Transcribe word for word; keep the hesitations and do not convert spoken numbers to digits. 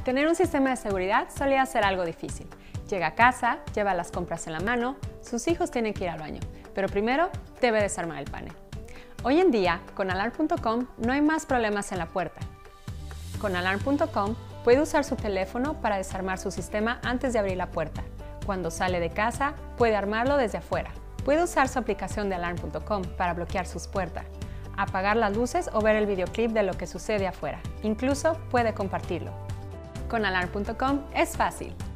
Tener un sistema de seguridad solía ser algo difícil. Llega a casa, lleva las compras en la mano, sus hijos tienen que ir al baño, pero primero debe desarmar el panel. Hoy en día, con alarm punto com no hay más problemas en la puerta. Con alarm punto com puede usar su teléfono para desarmar su sistema antes de abrir la puerta. Cuando sale de casa, puede armarlo desde afuera. Puede usar su aplicación de alarm punto com para bloquear sus puertas, apagar las luces o ver el videoclip de lo que sucede afuera. Incluso puede compartirlo. Con alarm punto com es fácil.